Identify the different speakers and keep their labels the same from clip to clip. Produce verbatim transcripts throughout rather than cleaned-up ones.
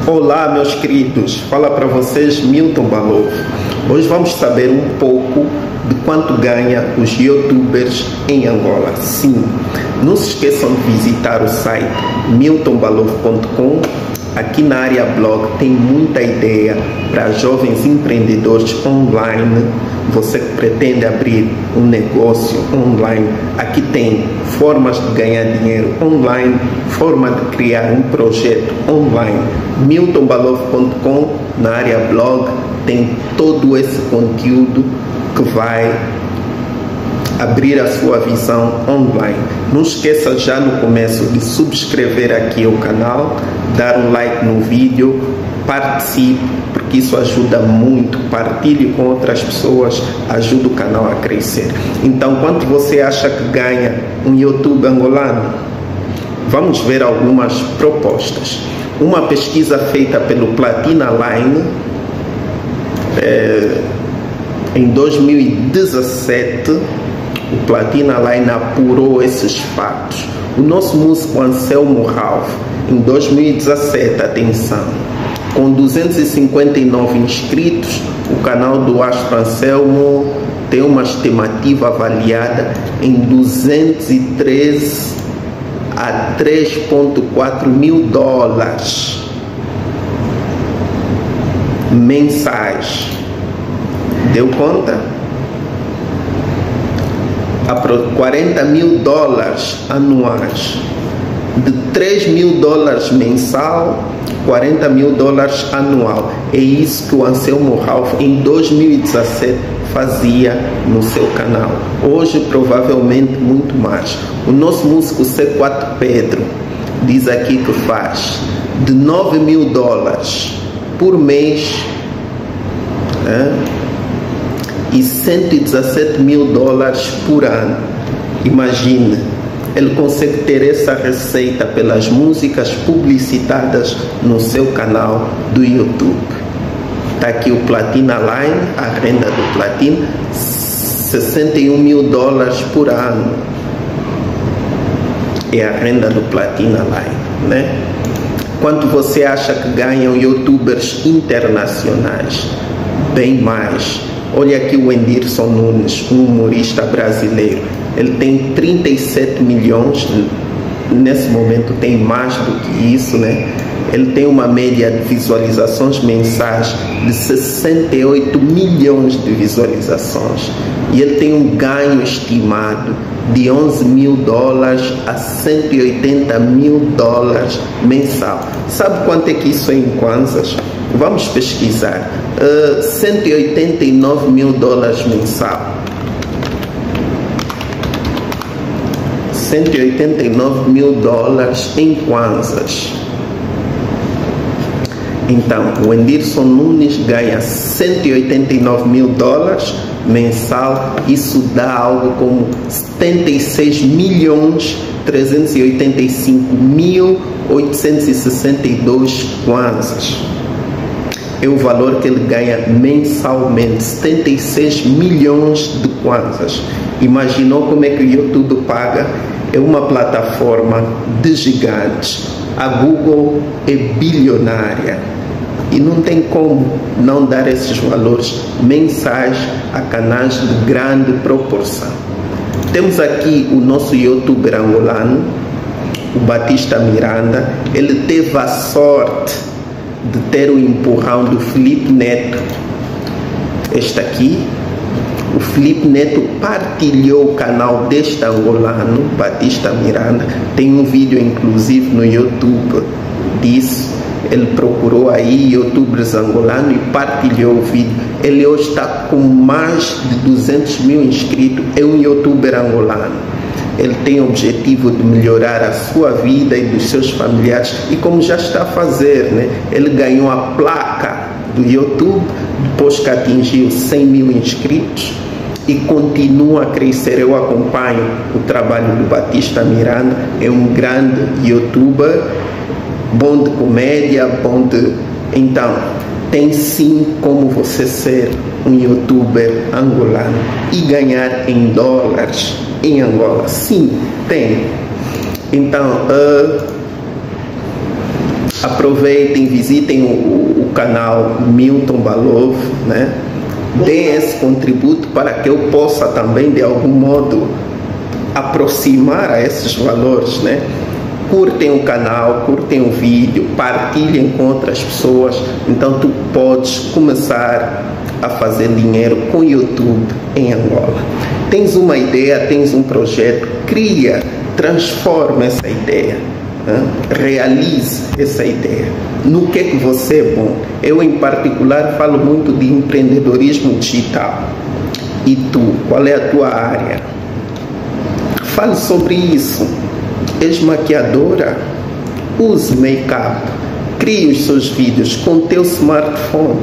Speaker 1: Olá, meus queridos, fala para vocês Milton Balovo. Hoje vamos saber um pouco de quanto ganha os youtubers em Angola. Sim, não se esqueçam de visitar o site milton balovo ponto com. Aqui na área blog tem muita ideia para jovens empreendedores online. Você que pretende abrir um negócio online, aqui tem formas de ganhar dinheiro online, forma de criar um projeto online. milton balovo ponto com, na área blog, tem todo esse conteúdo que vai abrir a sua visão online. Não esqueça já no começo de subscrever aqui o canal, dar um like no vídeo, participe, porque isso ajuda muito. Partilhe com outras pessoas, ajuda o canal a crescer. Então, quanto você acha que ganha um YouTube angolano? Vamos ver algumas propostas. Uma pesquisa feita pelo Platina Line é, em dois mil e dezessete, o Platina Line apurou esses fatos. O nosso músico Anselmo Ralph, em dois mil e dezessete, atenção, com duzentos e cinquenta e nove inscritos, o canal do Astro Anselmo tem uma estimativa avaliada em duzentos e treze a três vírgula quatro mil dólares mensais. Deu conta? quarenta mil dólares anuais. De três mil dólares mensal, quarenta mil dólares anual. É isso que o Anselmo Ralph em dois mil e dezessete fazia no seu canal. Hoje provavelmente muito mais. O nosso músico C quatro Pedro diz aqui que faz de nove mil dólares por mês, né? E cento e dezessete mil dólares por ano. Imagine, ele consegue ter essa receita pelas músicas publicitadas no seu canal do YouTube. Está aqui o Platina Line, a renda do Platina, sessenta e um mil dólares por ano. É a renda do Platina Line, né? Quanto você acha que ganham youtubers internacionais? Bem mais. Olha aqui o Wendirson Nunes, um humorista brasileiro. Ele tem trinta e sete milhões, nesse momento tem mais do que isso, né? Ele tem uma média de visualizações mensais de sessenta e oito milhões de visualizações. E ele tem um ganho estimado de onze mil dólares a cento e oitenta mil dólares mensal. Sabe quanto é que isso é em kwanzas? Vamos pesquisar. Uh, cento e oitenta e nove mil dólares mensal. cento e oitenta e nove mil dólares em kwanzas. Então, o Wendirson Nunes ganha cento e oitenta e nove mil dólares mensal. Isso dá algo como setenta e seis milhões trezentos e oitenta e cinco mil oitocentos e sessenta e dois kwanzas. É o valor que ele ganha mensalmente, setenta e seis milhões de kwanzas. Imaginou como é que o YouTube paga? É uma plataforma de gigantes. A Google é bilionária e não tem como não dar esses valores mensais a canais de grande proporção. Temos aqui o nosso youtuber angolano, o Batista Miranda. Ele teve a sorte de ter o empurrão do Felipe Neto. Este aqui, o Felipe Neto partilhou o canal deste angolano, Batista Miranda. Tem um vídeo inclusive no YouTube disso. Ele procurou aí youtubers angolanos e partilhou o vídeo. Ele hoje está com mais de duzentos mil inscritos. É um youtuber angolano. Ele tem o objetivo de melhorar a sua vida e dos seus familiares, e como já está a fazer, né? Ele ganhou a placa do YouTube depois que atingiu cem mil inscritos e continua a crescer. Eu acompanho o trabalho do Batista Miranda. É um grande youtuber, bom de comédia, bom de... Então, tem sim como você ser um youtuber angolano e ganhar em dólares em Angola. Sim, tem. Então, uh, Aproveitem, visitem o, o canal Milton Balov, né? Deem esse contributo para que eu possa também, de algum modo, aproximar a esses valores, né? Curtem o canal, curtem o vídeo, partilhem com outras pessoas. Então tu podes começar a fazer dinheiro com o YouTube em Angola. Tens uma ideia, tens um projeto, cria, transforma essa ideia, né? Realize essa ideia. No que é que você é bom? Eu, em particular, falo muito de empreendedorismo digital. E tu, qual é a tua área? Fale sobre isso. És maquiadora? Use make-up. Crie os seus vídeos com o teu smartphone.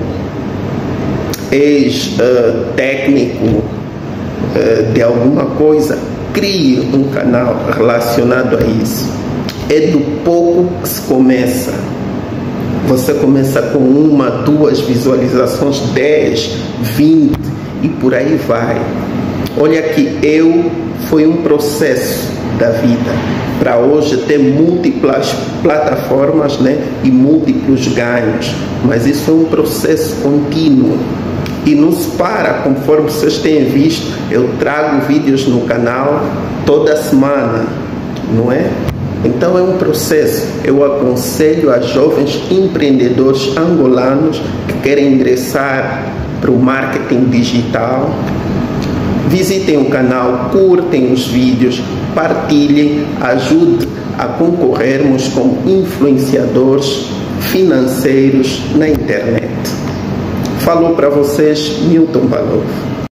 Speaker 1: És uh, técnico uh, de alguma coisa? Crie um canal relacionado a isso. É do pouco que se começa. Você começa com uma, duas visualizações, dez, vinte e por aí vai. Olha que eu foi um processo da vida para hoje ter múltiplas plataformas, né, e múltiplos ganhos, mas isso é um processo contínuo e não se para. Conforme vocês têm visto, eu trago vídeos no canal toda semana, não é? Então é um processo. Eu aconselho a jovens empreendedores angolanos que querem ingressar para o marketing digital. Visitem o canal, curtem os vídeos, partilhem, ajude a concorrermos como influenciadores financeiros na internet. Falou para vocês Milton Balov.